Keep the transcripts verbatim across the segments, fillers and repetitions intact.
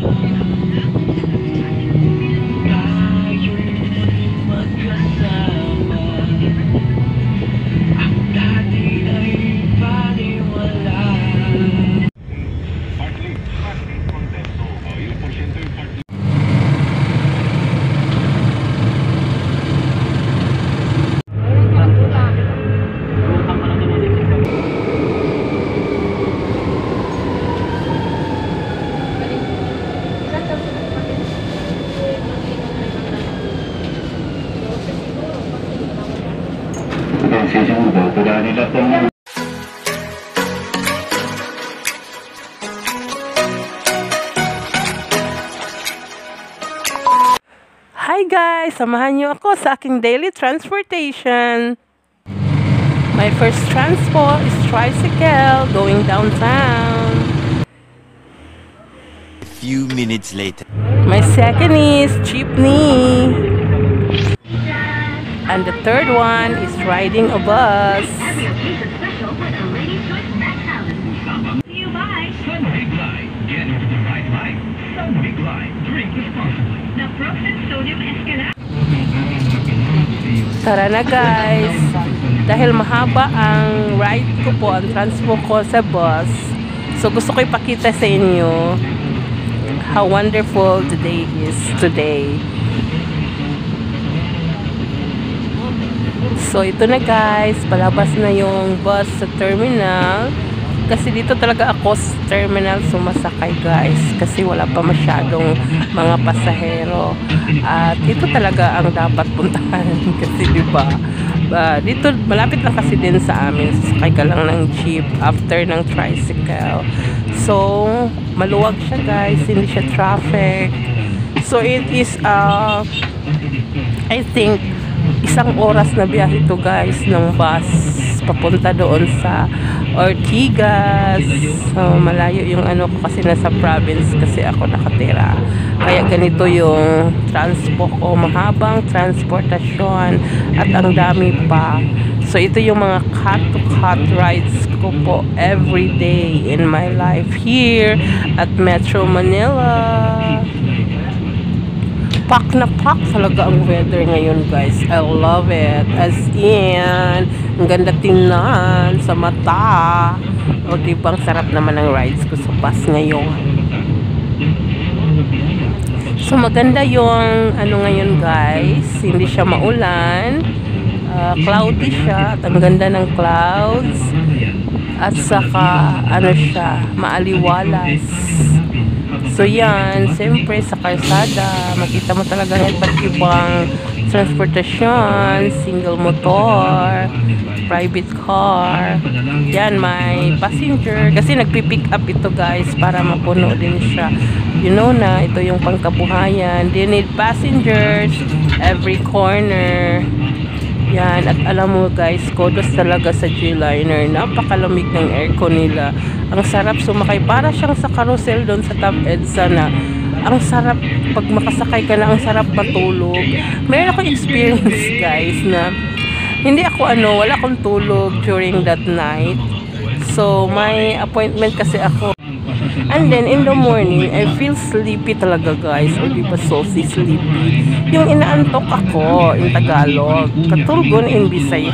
Hi guys! Samahan niyo ako sa aking daily transportation. My first transport is tricycle going downtown. A few minutes later. My second is jeepney. And the third one is riding a bus. Tara na guys! Dahil mahaba ang ride ko po, ang transport ko sa bus, so gusto ko ipakita sa inyo how wonderful the day is today. So ito na guys, palabas na yung bus sa terminal. Kasi dito talaga ako sa terminal sumasakay guys, kasi wala pa masyadong mga pasahero. At ito talaga ang dapat puntahan kasi diba, uh, dito malapit lang kasi din sa amin, sasakay ka lang ng jeep after ng tricycle. So maluwag siya guys, hindi siya traffic. So it is uh, I think isang oras na biyahe ito guys ng bus papunta doon sa Ortigas. So malayo yung ano ko kasi nasa province kasi ako nakatira, kaya ganito yung transport ko, mahabang transportasyon at ang dami pa. So ito yung mga cut to cut rides ko po every day in my life here at Metro Manila. Pak na pak talaga ang weather ngayon guys. I love it. As in, ang ganda tingnan sa mata. O diba, ang sarap naman ang rides ko sa bus ngayon. So maganda yung ano ngayon guys. Hindi siya maulan. Uh, cloudy siya. At ang ganda ng clouds. At saka ano siya, maaliwalas. So yan, siyempre sa kalsada, makita mo talaga ng iba't ibang transportasyon, single motor, private car. Yan, may passenger. Kasi nagpipick up ito guys para mapuno din siya. You know na, ito yung pangkabuhayan. They need passengers every corner. Yan, at alam mo guys, kudos talaga sa G-Liner. Napakalamig ng aircon nila. Ang sarap sumakay. Para siyang sa carousel doon sa Top EDSA na ang sarap, pag makasakay ka na, ang sarap matulog. Meron akong experience guys na hindi ako ano, wala akong tulog during that night. So, may appointment kasi ako. And then, in the morning, I feel sleepy talaga guys. O diba, so sleepy. Yung inaantok ako in Tagalog. Katulgon in Bisaya.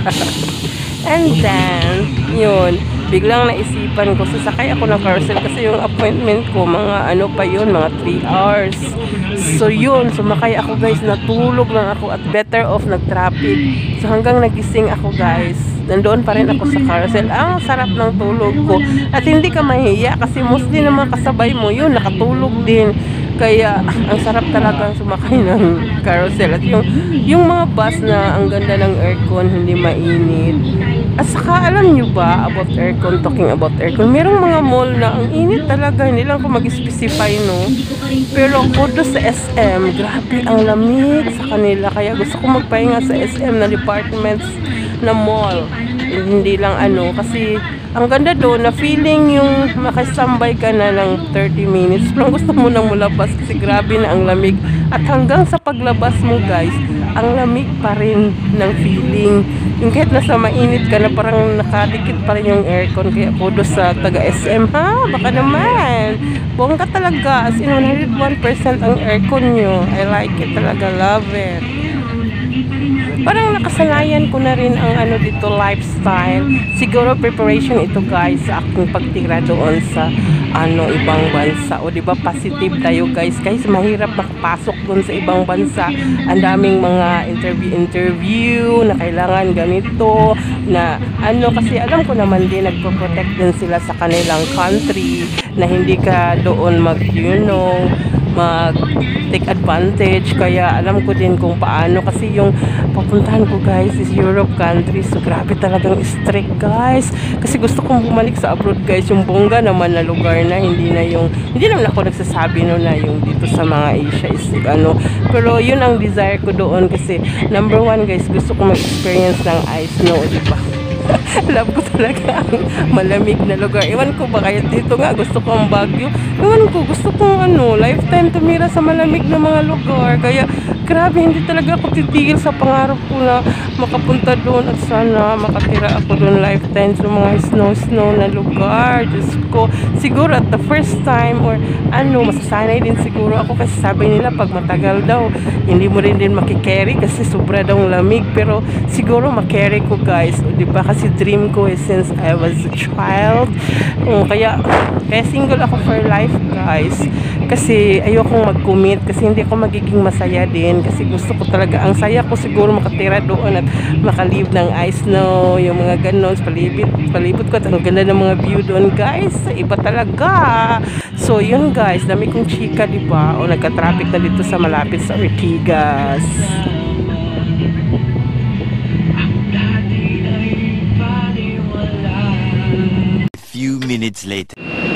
And then, yun, biglang naisipan ko, sasakay ako ng carousel kasi yung appointment ko, mga ano pa yun, mga three hours. So yun, sumakay ako guys, natulog lang ako at better off nag-traffic. So hanggang nagising ako guys, nandoon pa rin ako sa carousel. Ang sarap ng tulog ko. At hindi ka mahiya kasi mostly naman kasabay mo yun, nakatulog din. Kaya ang sarap talaga sumakay ng carousel. At yung, yung mga bus na ang ganda ng aircon, hindi mainit. At saka alam nyo ba about aircon, talking about aircon, merong mga mall na ang init talaga, hindi lang ko mag-specify no. Pero kudos sa S M, grabe ang lamig sa kanila. Kaya gusto ko magpahinga sa S M na departments na mall. Hindi lang ano, kasi ang ganda doon na feeling yung makasambay ka na ng thirty minutes. Pero gusto mo nang mulabas kasi grabe na ang lamig. At hanggang sa paglabas mo guys, ang lamig pa rin ng feeling. Yung kahit nasa mainit ka na parang nakadikit pa rin yung aircon. Kaya kudos sa taga S M ha, baka naman. Bongga talaga, as in one hundred one percent ang aircon nyo. I like it talaga, love it. Parang nakasanayan ko na rin ang ano dito, lifestyle. Siguro preparation ito guys sa aking pagtira doon sa ano ibang bansa. O di ba positive tayo guys. Guys, mahirap makapasok doon sa ibang bansa. Ang daming mga interview-interview na kailangan ganito na ano, kasi alam ko naman din nagpo-protect din sila sa kanilang country na hindi ka doon mag, you know, mag take advantage. Kaya alam ko din kung paano, kasi yung papuntahan ko guys is Europe countries, so grabe talagang strict guys, kasi gusto kong bumalik sa abroad guys, yung bongga naman na lugar na hindi na yung, hindi naman ako nagsasabi no na yung dito sa mga Asia is ano, pero yun ang desire ko doon, kasi number one guys, gusto ko mag-experience ng ice snow, diba? Love ko talaga ang malamig na lugar. Iwan ko ba kaya dito nga gusto ko ang Baguio. Iwan ko gusto kong ano, lifetime tumira sa malamig na mga lugar. Kaya grabe, hindi talaga ako titigil sa pangarap ko na makapunta doon at sana makatira ako doon lifetime sa mga snow-snow na lugar. Diyos ko, siguro at the first time or ano, masasanay din siguro ako, kasi sabi nila pag matagal daw hindi mo rin din makikerry kasi sobra daw lamig, pero siguro makerry ko guys, o diba, kasi dream ko eh, since I was a child. Um, kaya kaya single ako for life guys, kasi ayokong mag-commit, kasi hindi ako magiging masaya din, kasi gusto ko talaga, ang saya ko siguro makatira doon at makalive ng ice snow, yung mga ganon, palibot, palibot ko at ang ganda ng mga view doon guys, iba talaga. So yun guys, dami kong chika diba, o nagka-traffic na dito sa malapit sa Ortigas. Few minutes later.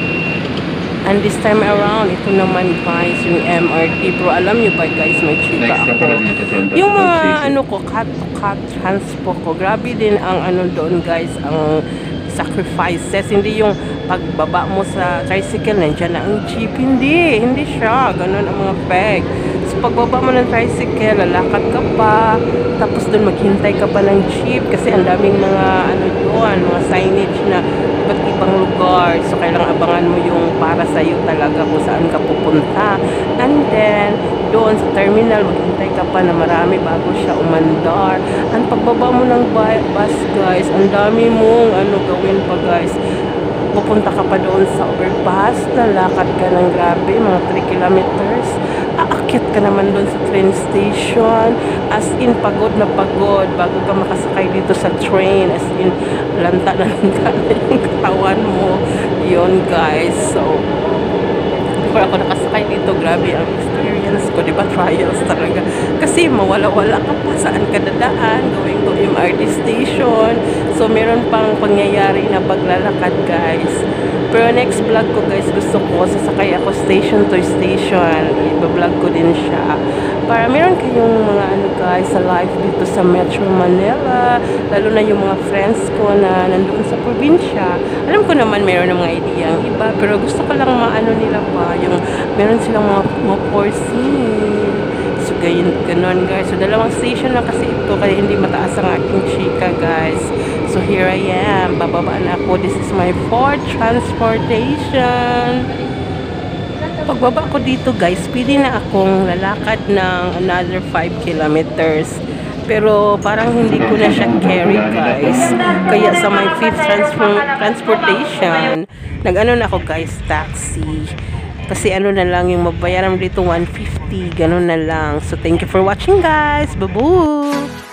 And this time around, ito naman guys, yung M R T. Pero alam nyo ba guys, may chika ako. Yung mga ano ko, cut-to-cut transpo ko, grabe din ang ano doon guys, ang sacrifices. Hindi yung pagbaba mo sa tricycle, nandiyan na ang jeep. Hindi, hindi siya. Ganun ang mga peg. So pagbaba mo ng tricycle, lalakad ka pa, tapos doon maghintay ka pa ng jeep, kasi ang daming mga ano doon, mga signage na iba't ibang lugar. So kailangan abangan mo yung para sa iyo talaga kung saan ka pupunta. And then doon sa terminal, maghintay ka pa na marami bago siya umandar. Ang pagbaba mo ng bus guys, ang dami mong ano gawin pa guys. Pupunta ka pa doon sa overpass, lalakad ka ng grabe, mga three kilometers. Aakyat ka naman doon sa train station. As in, pagod na pagod bago ka makasakay dito sa train. As in, lanta na lanta na yung katawan mo. Yun guys. So, before ako nakasakay dito, grabe ang experience ko. Diba? Trials talaga. Kasi mawala-wala ka pa. Saan ka dadaan? Going to M R T station. So, meron pang pangyayari na paglalakad guys. Pero next vlog ko guys, gusto ko sasakay ako station to station. Iba-vlog ko din siya. Para meron kayong mga ano guys sa life dito sa Metro Manila. Lalo na yung mga friends ko na nandoon sa probinsya. Alam ko naman meron ng mga idea ang iba. Pero gusto ko lang maano nila pa. Yung meron silang mga, mga foresee. So ganyan, ganun guys. So dalawang station lang kasi ito. Kaya hindi mataas ang aking chika guys. So here I am, bababa na ako. This is my fourth transportation. Pagbaba ko dito guys, pwede na akong lalakad ng another five kilometers. Pero parang hindi ko na siya carry guys. Kaya sa my fifth transfer transportation, nag-ano na ako guys, taxi. Kasi ano na lang yung mabayaran dito, one fifty, ganun na lang. So thank you for watching guys. Babu!